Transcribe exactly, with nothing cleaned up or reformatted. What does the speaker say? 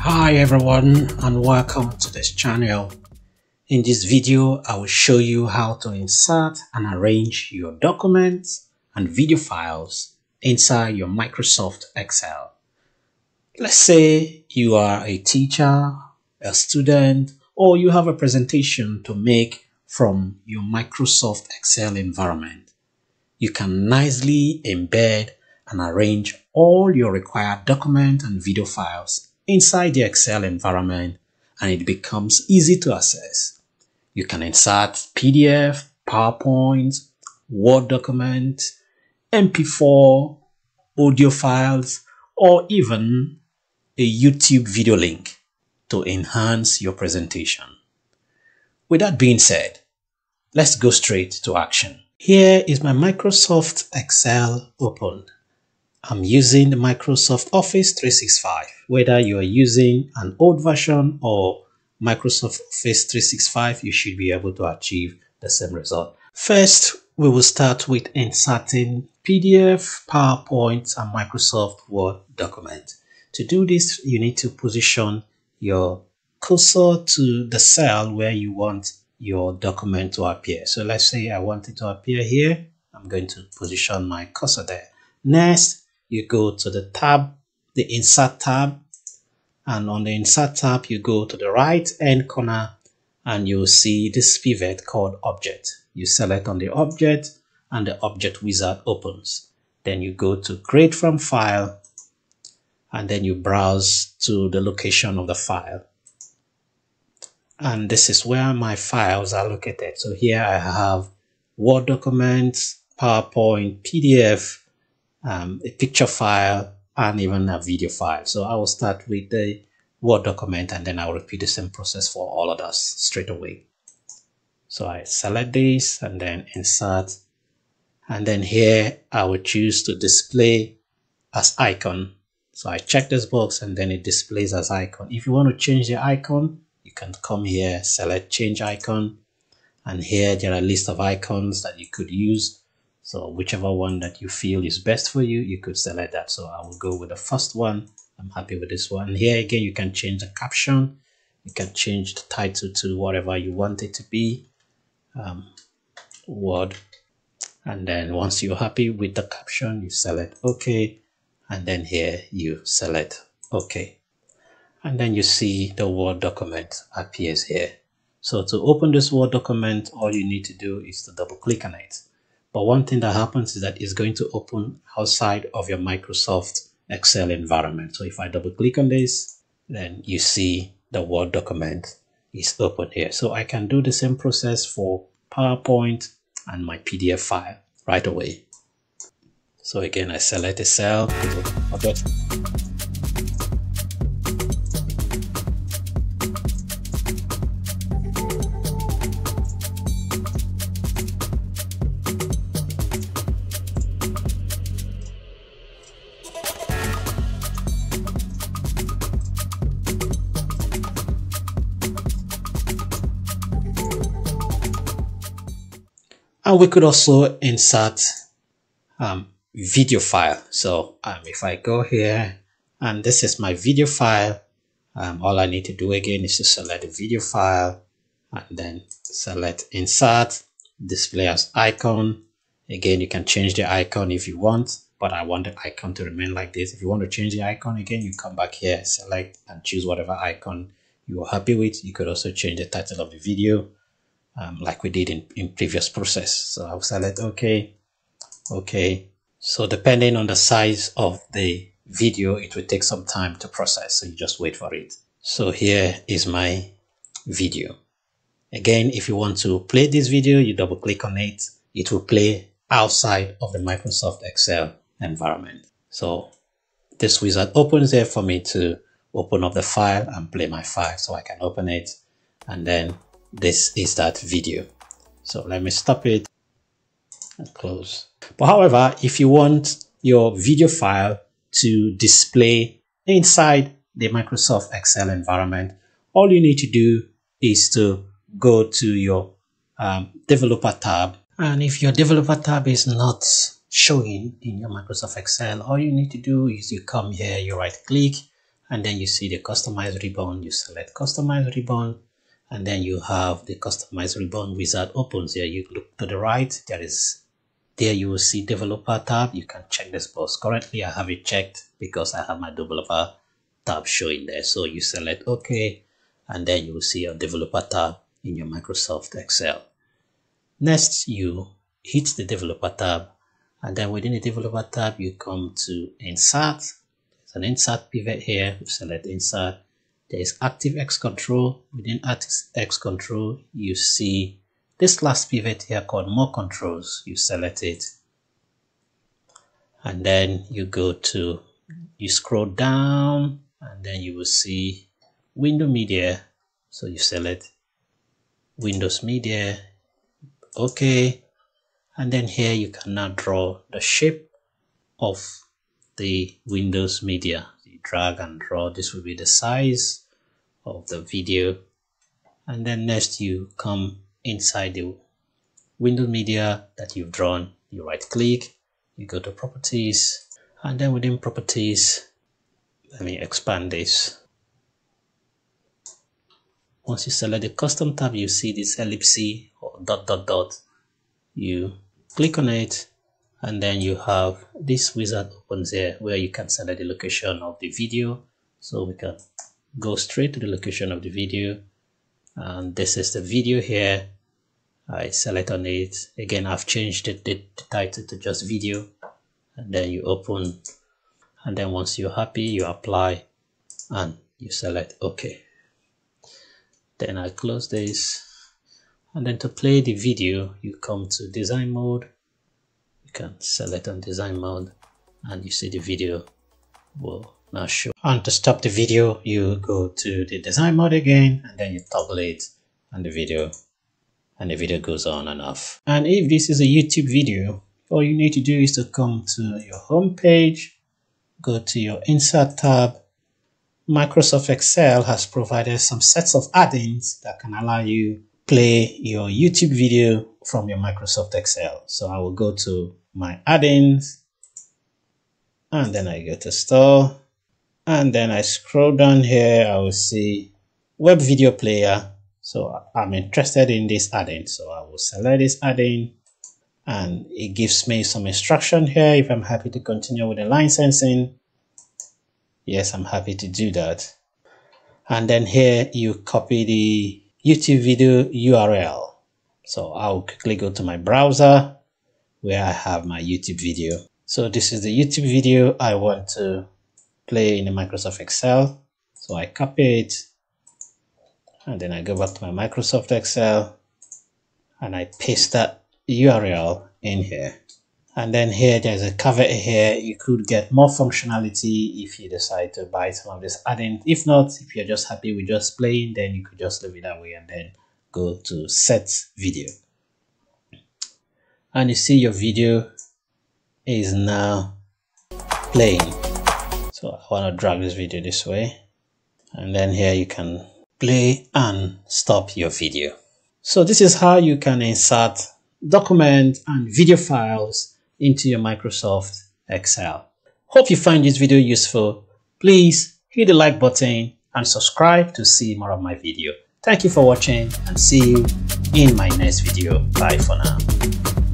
Hi everyone and welcome to this channel. In this video, I will show you how to insert and arrange your documents and video files inside your Microsoft Excel. Let's say you are a teacher, a student, or you have a presentation to make from your Microsoft Excel environment. You can nicely embed and arrange all your required document and video files inside the Excel environment, and it becomes easy to access. You can insert P D F, PowerPoint, Word document, M P four, audio files, or even a YouTube video link to enhance your presentation. With that being said, let's go straight to action. Here is my Microsoft Excel opened. I'm using the Microsoft Office three sixty-five. Whether you are using an old version or Microsoft Office three sixty-five, you should be able to achieve the same result. First, we will start with inserting P D F, PowerPoint, and Microsoft Word document. To do this, you need to position your cursor to the cell where you want your document to appear. So let's say I want it to appear here. I'm going to position my cursor there. Next, you go to the tab, the Insert tab, and on the Insert tab, you go to the right hand corner and you'll see this pivot called Object. You select on the Object and the Object Wizard opens. Then you go to Create from File and then you browse to the location of the file. And this is where my files are located. So here I have Word documents, PowerPoint, P D F, Um, a picture file, and even a video file. So I will start with the Word document and then I will repeat the same process for all of us straight away. So I select this and then insert, and then here I will choose to display as icon. So I check this box and then it displays as icon. If you want to change the icon, you can come here, select change icon, and here there are a list of icons that you could use. So whichever one that you feel is best for you, you could select that. So I will go with the first one. I'm happy with this one. Here again, you can change the caption. You can change the title to whatever you want it to be. Um, Word. And then once you're happy with the caption, you select OK. And then here you select OK. And then you see the Word document appears here. So to open this Word document, all you need to do is to double click on it. But one thing that happens is that it's going to open outside of your Microsoft Excel environment. So if I double click on this, then you see the Word document is open here. So I can do the same process for PowerPoint and my P D F file right away. So again, I select a cell, okay. And we could also insert um, video file. So um, if I go here and this is my video file, um, all I need to do again is to select the video file and then select insert, display as icon. Again, you can change the icon if you want, but I want the icon to remain like this. If you want to change the icon again, you come back here, select and choose whatever icon you are happy with. You could also change the title of the video. Um, like we did in, in previous process. So I'll select OK, OK. So depending on the size of the video, it will take some time to process. So you just wait for it. So here is my video. Again, if you want to play this video, you double click on it. It will play outside of the Microsoft Excel environment. So this wizard opens there for me to open up the file and play my file. So I can open it and then this is that video. So let me stop it and close. But however, if you want your video file to display inside the Microsoft Excel environment, all you need to do is to go to your um, developer tab. And if your developer tab is not showing in your Microsoft Excel, all you need to do is you come here, you right click and then you see the customize ribbon. You select customize ribbon, and then you have the customize ribbon wizard opens here. You look to the right, there is there you will see developer tab. You can check this box. Currently I have it checked because I have my developer tab showing there. So you select OK, and then you will see your developer tab in your Microsoft Excel. Next, you hit the developer tab, and then within the developer tab you come to insert. There's an insert pivot here. You select insert. There is active X control. Within active X control you see this last pivot here called more controls. You select it, and then you go to, you scroll down, and then you will see window media. So you select Windows media, OK, and then here you can now draw the shape of the Windows media. You drag and draw. This will be the size of the video, and then next you come inside the Windows media that you've drawn. You right click, you go to properties, and then within properties, let me expand this. Once you select the custom tab, you see this ellipse or dot dot dot. You click on it, and then you have this wizard opens here where you can select the location of the video. So we can go straight to the location of the video, and this is the video here. I select on it. Again, I've changed it, the, the title to just video, and then you open, and then once you're happy, you apply and you select OK. Then I close this, and then to play the video you come to design mode. You can select on design mode, and you see the video will now show. And to stop the video you go to the design mode again, and then you toggle it, and the video and the video goes on and off. And if this is a YouTube video, all you need to do is to come to your home page, go to your insert tab. Microsoft Excel has provided some sets of add-ins that can allow you play your YouTube video from your Microsoft Excel. So I will go to my add-ins, and then I go to store, and then I scroll down here. I will see web video player. So I'm interested in this add-in, so I will select this add-in, and it gives me some instruction here if I'm happy to continue with the licensing. Yes, I'm happy to do that. And then here you copy the YouTube video U R L. So I'll quickly go to my browser where I have my YouTube video. So this is the YouTube video I want to play in the Microsoft Excel. So I copy it, and then I go back to my Microsoft Excel, and I paste that U R L in here. And then here there's a caveat here. You could get more functionality if you decide to buy some of this add-in. If not, if you're just happy with just playing, then you could just leave it that way and then go to set video. And you see your video is now playing. So I want to drag this video this way, and then here you can play and stop your video. So this is how you can insert document and video files into your Microsoft Excel. Hope you find this video useful. Please hit the like button and subscribe to see more of my video. Thank you for watching, and see you in my next video. Bye for now.